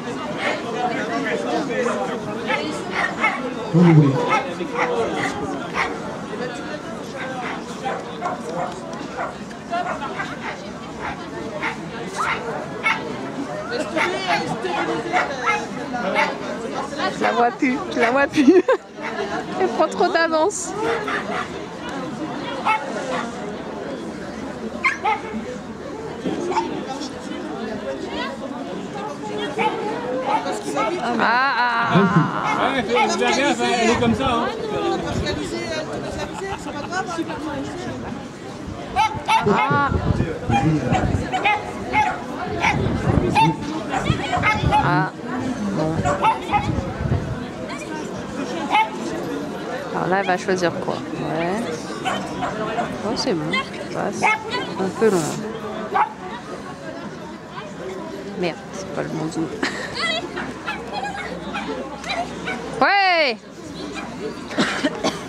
Vous voulez. Je la vois plus, je la vois plus. Elle prend trop d'avance. Ah. Ouais, fais gaffe, elle est comme ça. Hein. Ah. Ah. Bon. Alors là, elle va choisir quoi? Ouais. Oh, c'est bon. Passe. Un peu long. Merde, c'est pas le bon zoom. Ouais.